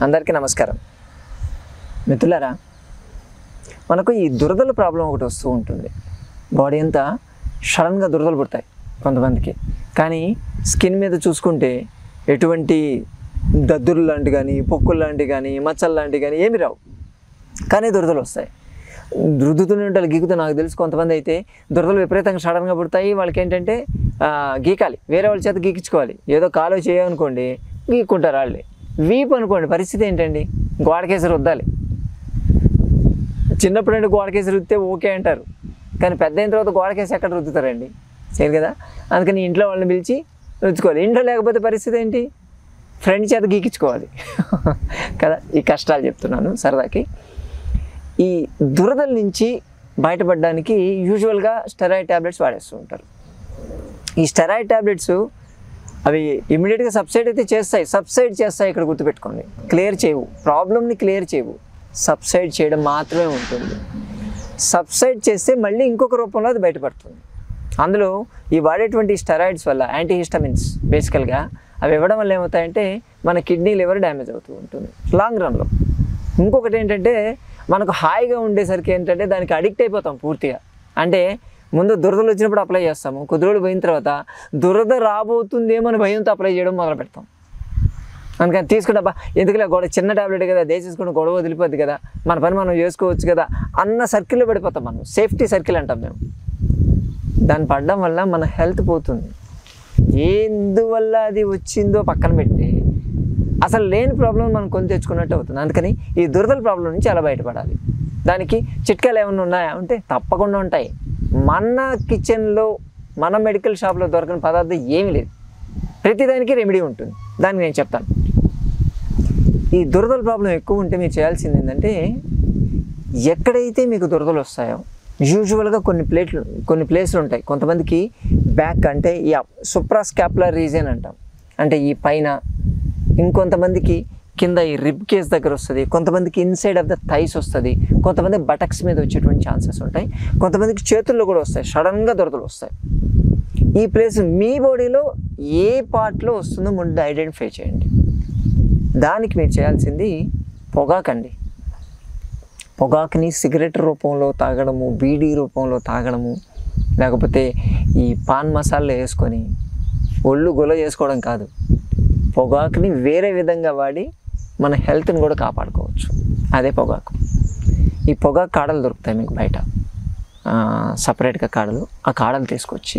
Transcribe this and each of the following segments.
అందరికీ నమస్కారం. మిత్రులారా, మనకు ఈ దురదల ప్రాబ్లం ఒకటి వస్తూ ఉంటుంది. బాడీ అంతా సడన్గా దురదలు పుడతాయి కొంతమందికి. కానీ స్కిన్ మీద చూసుకుంటే ఎటువంటి దద్దురు లాంటి కానీ, పొక్కులు లాంటివి కానీ, మచ్చలు లాంటివి కానీ ఏమి రావు, కానీ దురదలు వస్తాయి. రుద్దుతూనే ఉంటారు, గీకుతూ. నాకు తెలుసు కొంతమంది అయితే దురదలు విపరీతంగా సడన్గా పుడతాయి. వాళ్ళకి ఏంటంటే గీకాలి, వేరే వాళ్ళ చేత గీకించుకోవాలి. ఏదో కాలో చేయనుకోండి, గీక్కుంటారు వాళ్ళే. వీపు అనుకోండి, పరిస్థితి ఏంటండి, గోడకేసి రుద్దాలి. చిన్నప్పుడు అంటే గోడకేసి రుద్దితే ఓకే అంటారు, కానీ పెద్ద అయిన తర్వాత గోడకేసి ఎక్కడ రుద్దుతారండి, సరే కదా. అందుకని ఇంట్లో వాళ్ళని పిలిచి రుద్దుకోవాలి. ఇంట్లో లేకపోతే పరిస్థితి ఏంటి, ఫ్రెండ్ చేత గీకించుకోవాలి కదా. ఈ కష్టాలు చెప్తున్నాను సరదాకి. ఈ దురదల నుంచి బయటపడడానికి యూజువల్గా స్టెరాయిడ్ ట్యాబ్లెట్స్ వాడేస్తూ ఉంటారు. ఈ స్టెరాయిడ్ ట్యాబ్లెట్స్ అవి ఇమీడియట్గా సబ్సైడ్ అయితే సబ్సైడ్ చేస్తాయి. ఇక్కడ గుర్తుపెట్టుకోండి, క్లియర్ చేయవు, ప్రాబ్లమ్ని క్లియర్ చేయవు, సబ్సైడ్ చేయడం మాత్రమే ఉంటుంది. సబ్సైడ్ చేస్తే మళ్ళీ ఇంకొక రూపంలో అది బయటపడుతుంది. అందులో ఈ వాడేటువంటి స్టెరాయిడ్స్ వల్ల, యాంటీహిస్టమిన్స్ బేసికల్గా, అవి ఇవ్వడం వల్ల ఏమవుతాయంటే మన కిడ్నీ లివర్ డ్యామేజ్ అవుతూ ఉంటుంది లాంగ్ రన్లో. ఇంకొకటి ఏంటంటే మనకు హాయిగా ఉండేసరికి ఏంటంటే దానికి అడిక్ట్ అయిపోతాం పూర్తిగా. అంటే ముందు దురదలు వచ్చినప్పుడు అప్లై చేస్తాము, కొద్ది రోజులు పోయిన తర్వాత దురద రాబోతుందేమో అని భయంతో అప్లై చేయడం మొదలు పెడతాం. అందుకని తీసుకుంటా ఎందుకులే, చిన్న ట్యాబ్లెట్ కదా, దేశేసుకుంటే గొడవ వదిలిపోద్ది కదా, మన పని మనం చేసుకోవచ్చు కదా అన్న సర్కిల్లో పడిపోతాం. మనం సేఫ్టీ సర్కిల్ అంటాం మేము. దాన్ని పడడం వల్ల మన హెల్త్ పోతుంది. ఎందువల్ల అది వచ్చిందో పక్కన పెడితే అసలు లేని ప్రాబ్లం మనం కొని తెచ్చుకున్నట్టు అవుతుంది. అందుకని ఈ దురదల ప్రాబ్లం నుంచి ఎలా బయటపడాలి, దానికి చిట్కాలు ఏమైనా ఉన్నాయా అంటే తప్పకుండా ఉంటాయి. మన కిచెన్లో, మన మెడికల్ షాప్లో దొరకని పదార్థం ఏమీ లేదు. ప్రతిదానికి రెమెడీ ఉంటుంది, దానికి నేను చెప్తాను. ఈ దురదల ప్రాబ్లం ఎక్కువ ఉంటే మీరు చేయాల్సింది ఏంటంటే, ఎక్కడైతే మీకు దురదలు వస్తాయో యూజువల్గా కొన్ని ప్లేస్లు ఉంటాయి. కొంతమందికి బ్యాక్ అంటే ఈ సుప్రాస్కాపులర్ రీజియన్ అంటాం, అంటే ఈ పైన. ఇంకొంతమందికి కింద ఈ రిబ్ కేస్ దగ్గర వస్తుంది, కొంతమందికి ఇన్సైడ్ ఆఫ్ ద థైస్ వస్తుంది, కొంతమంది బటక్స్ మీద వచ్చేటువంటి ఛాన్సెస్ ఉంటాయి, కొంతమందికి చేతుల్లో కూడా వస్తాయి, సడన్గా దురదలు వస్తాయి. ఈ ప్లేస్ మీ బాడీలో ఏ పార్ట్లో వస్తుందో ముందు ఐడెంటిఫై చేయండి. దానికి మీరు చేయాల్సింది పొగాకండి. పొగాకుని సిగరెట్ రూపంలో తాగడము, బీడీ రూపంలో తాగడము, లేకపోతే ఈ పాన్ మసాలా వేసుకొని ఒళ్ళు గొల చేసుకోవడం కాదు. పొగాకుని వేరే విధంగా వాడి మన హెల్త్ని కూడా కాపాడుకోవచ్చు. అదే పొగాకు. ఈ పొగాకు కాడలు దొరుకుతాయి మీకు బయట, సపరేట్గా కాడలు. ఆ కాడలు తీసుకొచ్చి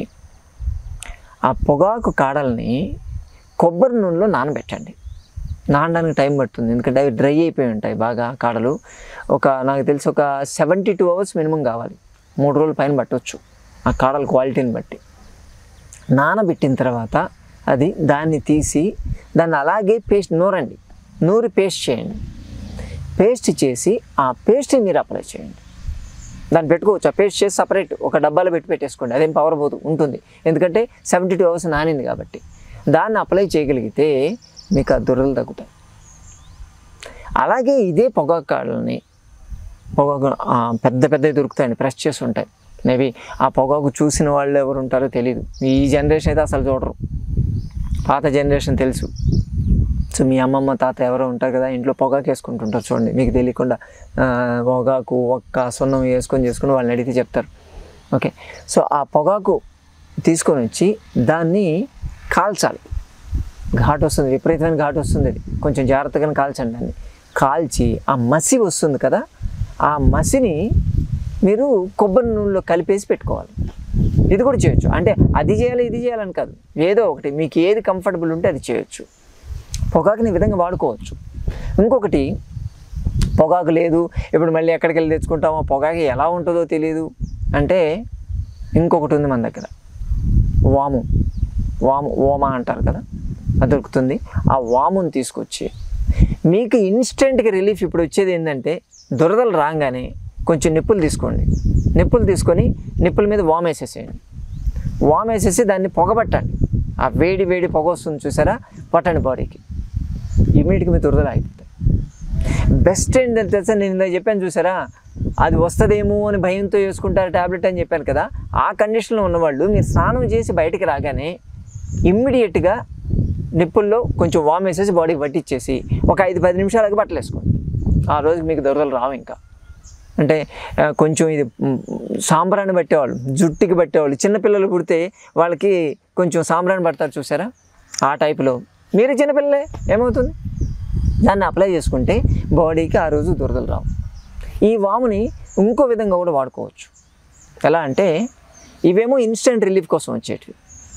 ఆ పొగాకు కాడల్ని కొబ్బరి నూనెలో నానబెట్టండి. నానడానికి టైం పడుతుంది, ఎందుకంటే అవి డ్రై అయిపోయి ఉంటాయి బాగా కాడలు. నాకు తెలిసి ఒక 72 hours మినిమం కావాలి, 3 రోజుల పైన పట్టవచ్చు ఆ కాడల క్వాలిటీని బట్టి. నానబెట్టిన తర్వాత దాన్ని తీసి దాన్ని అలాగే నూరి పేస్ట్ చేయండి. పేస్ట్ చేసి ఆ పేస్ట్ని మీరు అప్లై చేయండి. దాన్ని పెట్టుకోవచ్చు, ఆ పేస్ట్ చేసి సపరేట్ ఒక డబ్బాలో పెట్టేసుకోండి. అదేం పవర్ పోదు ఉంటుంది, ఎందుకంటే 72 hours నానింది కాబట్టి. దాన్ని అప్లై చేయగలిగితే మీకు ఆ దురదలు తగ్గుతాయి. అలాగే ఇదే పొగాకు కాడలని, పొగాకు పెద్దవి దొరుకుతాయండి, ప్రెస్ చేసి ఉంటాయి. మేబీ ఆ పొగాకు చూసిన వాళ్ళు ఎవరు ఉంటారో తెలియదు. ఈ జనరేషన్ అయితే అసలు చూడరు, పాత జనరేషన్ తెలుసు. సో మీ అమ్మమ్మ తాత ఎవరో ఉంటారు కదా, ఇంట్లో పొగాకు వేసుకుంటుంటారు చూడండి, మీకు తెలియకుండా పొగాకు సున్నం చేసుకొని వాళ్ళని అడిగితే చెప్తారు. ఓకే, సో ఆ పొగాకు తీసుకొని వచ్చి దాన్ని కాల్చాలి. ఘాటు వస్తుంది, విపరీతమైన ఘాటు వస్తుంది. అది కొంచెం జాగ్రత్తగానే కాల్చండి. దాన్ని కాల్చి ఆ మసి వస్తుంది కదా, ఆ మసిని మీరు కొబ్బరి నూనెలో కలిపేసి పెట్టుకోవాలి. ఇది కూడా చేయొచ్చు, అంటే అది చేయాలి ఇది చేయాలని కాదు, ఏదో ఒకటి మీకు ఏది కంఫర్టబుల్ ఉంటే అది చేయొచ్చు. పొగాకుని ఈ విధంగా వాడుకోవచ్చు. ఇంకొకటి, పొగాకు లేదు ఇప్పుడు మళ్ళీ ఎక్కడికి వెళ్ళి తెచ్చుకుంటామో, పొగాకు ఎలా ఉంటుందో తెలియదు అంటే ఇంకొకటి ఉంది మన దగ్గర, ఓమా అంటారు కదా, అది దొరుకుతుంది. ఆ వాముని తీసుకొచ్చి మీకు ఇన్స్టెంట్గా రిలీఫ్ ఇప్పుడు వచ్చేది ఏంటంటే, దురదలు రాగానే కొంచెం నిప్పులు తీసుకోండి. నిప్పులు తీసుకొని నిప్పుల మీద వామ్ వేసేసి దాన్ని పొగబట్టండి. ఆ వేడి పొగ వస్తుంది చూసారా, పట్టండి బాడీకి. ఇమీడియట్గా మీ దురదలు ఆగిపోతాయి. బెస్ట్ ఏంటంటే తెలుసా, నేను ఇందాక చెప్పాను చూసారా, అది వస్తుందేమో అని భయంతో వేసుకుంటారు ట్యాబ్లెట్ అని చెప్పాను కదా. ఆ కండిషన్లో ఉన్నవాళ్ళు మీరు స్నానం చేసి బయటికి రాగానే ఇమ్మీడియట్గా నిప్పుల్లో కొంచెం వామ్ వేసేసి బాడీకి పట్టించేసి ఒక 5-10 నిమిషాలకి బట్టలు వేసుకోండి. ఆ రోజుకి మీకు దురదలు రావు. ఇంకా అంటే కొంచెం ఇది సాంబ్రాన్ని పట్టేవాళ్ళు, జుట్టుకి పట్టేవాళ్ళు, చిన్నపిల్లలు పుడితే వాళ్ళకి కొంచెం సాంబ్రాన్ని పడతారు చూసారా, ఆ టైపులో మీరు చిన్నపిల్లలే ఏమవుతుంది, దాన్ని అప్లై చేసుకుంటే బాడీకి ఆ రోజు దురదలు రావు. ఈ వాముని ఇంకో విధంగా కూడా వాడుకోవచ్చు. ఎలా అంటే ఇవేమో ఇన్స్టెంట్ రిలీఫ్ కోసం వచ్చేటివి,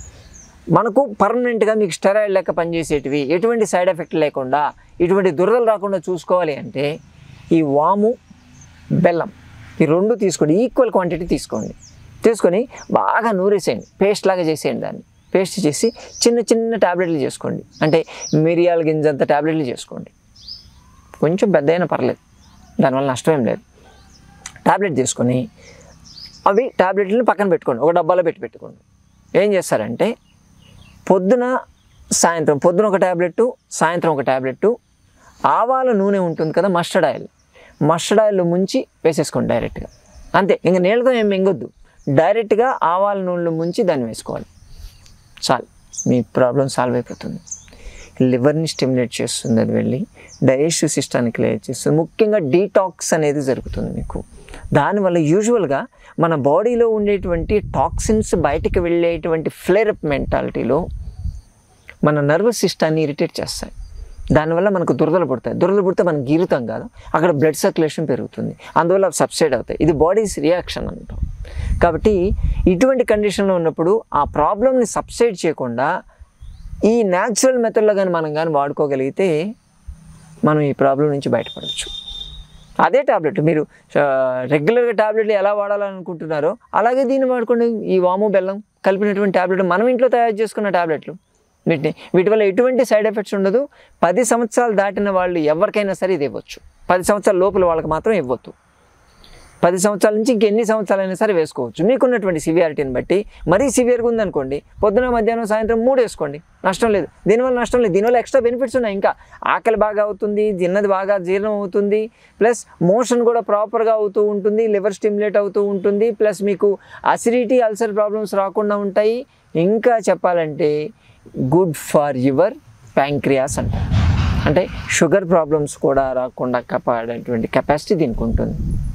మనకు పర్మనెంట్గా మీకు స్టెరాయిడ్ లెక్క పనిచేసేటివి, ఎటువంటి సైడ్ ఎఫెక్ట్ లేకుండా ఇటువంటి దురదలు రాకుండా చూసుకోవాలి అంటే ఈ వాము, బెల్లం ఈ రెండు తీసుకోండి, ఈక్వల్ క్వాంటిటీ తీసుకోండి. తీసుకొని బాగా నూరేసేయండి, పేస్ట్ లాగా చేసేయండి. దాన్ని పేస్ట్ చేసి చిన్న చిన్న ట్యాబ్లెట్లు చేసుకోండి. అంటే మిరియాల గింజంత ట్యాబ్లెట్లు చేసుకోండి. కొంచెం పెద్ద అయినా పర్లేదు, దానివల్ల నష్టమేం లేదు. ట్యాబ్లెట్ తీసుకొని అవి ట్యాబ్లెట్లను పక్కన పెట్టుకోండి, ఒక డబ్బాలో పెట్టుకోండి. ఏం చేస్తారంటే పొద్దున సాయంత్రం, పొద్దున ఒక ట్యాబ్లెట్టు, సాయంత్రం ఒక ట్యాబ్లెట్టు, ఆవాల నూనె ఉంటుంది కదా, మస్టర్డ్ ఆయిల్లో ముంచి వేసేసుకోండి డైరెక్ట్గా. అంతే, ఇంకా నీళ్ళతో ఏం మింగొద్దు, డైరెక్ట్గా ఆవాల నూనెలో ముంచి దాన్ని వేసుకోవాలి. చాలు, మీ ప్రాబ్లం సాల్వ్ అయిపోతుంది. లివర్ని స్టిమ్యులేట్ చేస్తుంది, అది వెళ్ళి డైజెస్టివ్ సిస్టాన్ని క్లియర్ చేస్తుంది. ముఖ్యంగా డీటాక్స్ అనేది జరుగుతుంది మీకు. దానివల్ల యూజువల్గా మన బాడీలో ఉండేటువంటి టాక్సిన్స్ బయటికి వెళ్ళేటువంటి ఫ్లేరప్ మెంటాలిటీలో మన నర్వస్ సిస్టాన్ని ఇరిటేట్ చేస్తాయి. దానివల్ల మనకు దురదలు పుడతాయి. దురదలు పుడితే మనం గీరుతాం కాదు, అక్కడ బ్లడ్ సర్క్యులేషన్ పెరుగుతుంది, అందువల్ల సబ్సైడ్ అవుతాయి. ఇది బాడీస్ రియాక్షన్ అంటాం. కాబట్టి ఇటువంటి కండిషన్లో ఉన్నప్పుడు ఆ ప్రాబ్లమ్ని సబ్సైడ్ చేయకుండా ఈ న్యాచురల్ మెథడ్లో కానీ మనం కానీ వాడుకోగలిగితే మనం ఈ ప్రాబ్లం నుంచి బయటపడవచ్చు. అదే ట్యాబ్లెట్ మీరు రెగ్యులర్గా ట్యాబ్లెట్లు ఎలా వాడాలనుకుంటున్నారో అలాగే దీన్ని వాడుకోండి. ఈ వాము బెల్లం కలిపినటువంటి ట్యాబ్లెట్ మనం ఇంట్లో తయారు చేసుకున్న ట్యాబ్లెట్లు, వీటి వల్ల ఎటువంటి సైడ్ ఎఫెక్ట్స్ ఉండదు. 10 సంవత్సరాలు దాటిన వాళ్ళు ఎవరికైనా సరే ఇది ఇవ్వచ్చు. 10 సంవత్సరాల లోపల వాళ్ళకి మాత్రం ఇవ్వద్దు. 10 సంవత్సరాల నుంచి ఇంకెన్ని సంవత్సరాలైనా సరే వేసుకోవచ్చు, మీకున్నటువంటి సివియారిటీని బట్టి. మరీ సివియర్గా ఉందనుకోండి, పొద్దున మధ్యాహ్నం సాయంత్రం 3 వేసుకోండి, నష్టం లేదు. దీనివల్ల నష్టం లేదు, దీనివల్ల ఎక్స్ట్రా బెనిఫిట్స్ ఉన్నాయి. ఇంకా ఆకలి బాగా అవుతుంది, తిన్నది బాగా జీర్ణం అవుతుంది, ప్లస్ మోషన్ కూడా ప్రాపర్గా అవుతూ ఉంటుంది, లివర్ స్టిమ్యులేట్ అవుతూ ఉంటుంది, ప్లస్ మీకు అసిడిటీ, అల్సర్ ప్రాబ్లమ్స్ రాకుండా ఉంటాయి. ఇంకా చెప్పాలంటే గుడ్ ఫర్ యువర్ ప్యాంక్రియాస్ అంటారు. అంటే షుగర్ ప్రాబ్లమ్స్ కూడా రాకుండా కాపాడేటువంటి కెపాసిటీ దీనికి ఉంటుంది.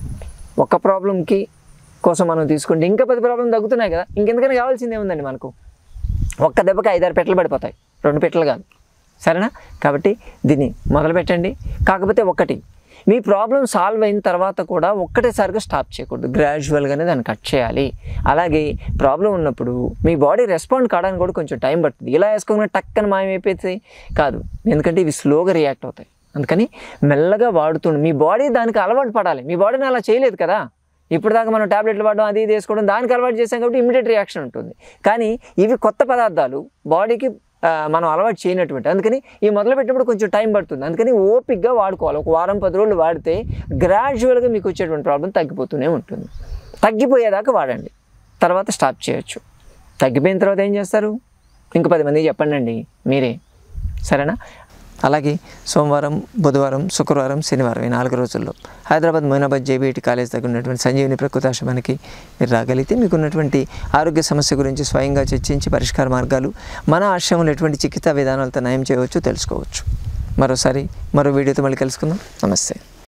ఒక ప్రాబ్లంకి కోసం మనం తీసుకుంటే ఇంకా 10 ప్రాబ్లం తగ్గుతున్నాయి కదా, ఇంకెందుకని కావాల్సిందే ఉందండి మనకు. ఒక్క దెబ్బకి 5-6 పెట్టెలు పడిపోతాయి, 2 పెట్టెలు కాదు, సరేనా? కాబట్టి దీన్ని మొదలు పెట్టండి. కాకపోతే ఒకటి, మీ ప్రాబ్లం సాల్వ్ అయిన తర్వాత కూడా ఒక్కటేసారిగా స్టాప్ చేయకూడదు, గ్రాడ్యువల్గానే దాన్ని కట్ చేయాలి. అలాగే ప్రాబ్లం ఉన్నప్పుడు మీ బాడీ రెస్పాండ్ కావడానికి కూడా కొంచెం టైం పడుతుంది. ఇలా వేసుకోకుండా టక్కన మాయమైపోతే కాదు, ఎందుకంటే ఇవి స్లోగా రియాక్ట్ అవుతాయి. అందుకని మెల్లగా వాడుతుండే మీ బాడీ దానికి అలవాటు పడాలి. మీ బాడీని అలా చేయలేదు కదా, ఇప్పుడు దాకా మనం ట్యాబ్లెట్లు వాడడం, అది ఇది వేసుకోవడం, దానికి అలవాటు చేసాం కాబట్టి ఇమ్మీడియట్ రియాక్షన్ ఉంటుంది. కానీ ఇవి కొత్త పదార్థాలు, బాడీకి మనం అలవాటు చేయనటువంటి, అందుకని ఈ మొదలుపెట్టినప్పుడు కొంచెం టైం పడుతుంది. అందుకని ఓపిక్గా వాడుకోవాలి. ఒక వారం 10 రోజులు వాడితే గ్రాడ్యువల్గా మీకు వచ్చేటువంటి ప్రాబ్లం తగ్గిపోతూనే ఉంటుంది. తగ్గిపోయేదాకా వాడండి, తర్వాత స్టాప్ చేయొచ్చు. తగ్గిపోయిన తర్వాత ఏం చేస్తారు, ఇంక 10 మందికి చెప్పండి అండి మీరే, సరేనా? అలాగే సోమవారం, బుధవారం, శుక్రవారం, శనివారం ఈ 4 రోజుల్లో హైదరాబాద్ మొయినాబాద్ జేబీఐటీ కాలేజ్ దగ్గర ఉన్నటువంటి సంజీవిని ప్రకృతాశ్రమానికి మీరు రాగలిగితే మీకు ఉన్నటువంటి ఆరోగ్య సమస్య గురించి స్వయంగా చర్చించి పరిష్కార మార్గాలు, మన ఆశ్రమంలో ఎటువంటి చికిత్సా విధానాలతో నయం చేయవచ్చు తెలుసుకోవచ్చు. మరోసారి మరో వీడియోతో మళ్ళీ కలుసుకుందాం. నమస్తే.